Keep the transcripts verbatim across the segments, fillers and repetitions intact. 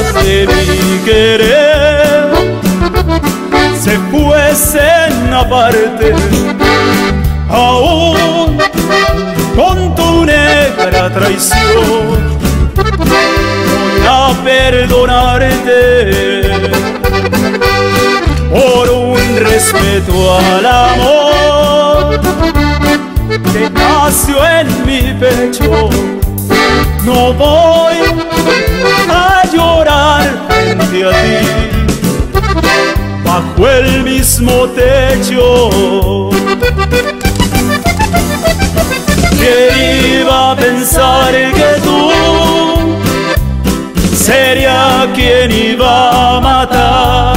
de mi querer se fuesen aparte, aún con tu negra traición voy a perdonarte por un respeto al amor que nació en mi pecho. No voy a llorar frente a ti bajo el mismo techo. ¿Qué iba a pensar que tú sería quien iba a matar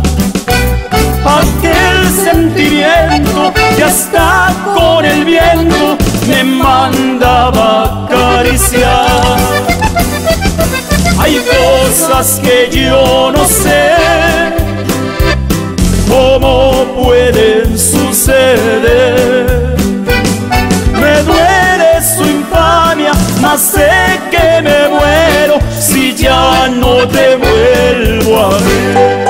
aquel sentimiento que hasta con el viento me mandaba acariciar? Hay cosas que yo no sé cómo pueden suceder. Me duele su infamia, mas sé que me muero si ya no te vuelvo a ver.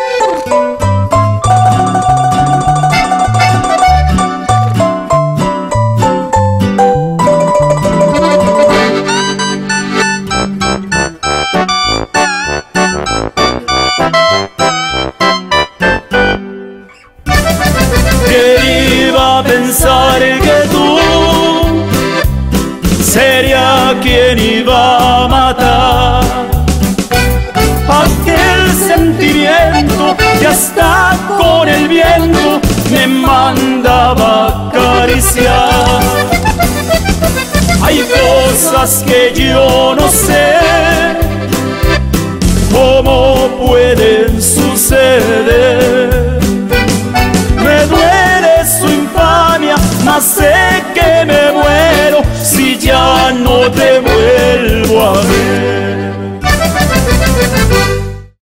Pensar que tú sería quien iba a matar aquel sentimiento que hasta con el viento me mandaba acariciar. Hay cosas que yo no sé cómo pueden suceder. Me duele su infamia, mas sé que me muero si ya no te muero.